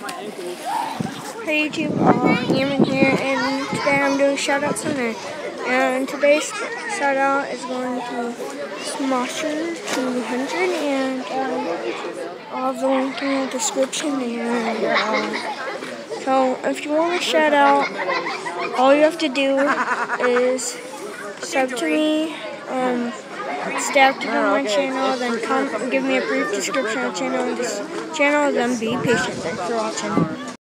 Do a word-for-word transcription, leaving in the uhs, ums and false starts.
Hey YouTube, uh, Eamon here, and today I'm doing Shoutout Sunday. And today's shout out is going to Smosher two hundred, and um, I'll have the link in the description. And uh, so, if you want to shout out, all you have to do is sub to me, um, stay active on my channel, then come give me a brief description of the channel, this channel, then be patient. Thanks for watching.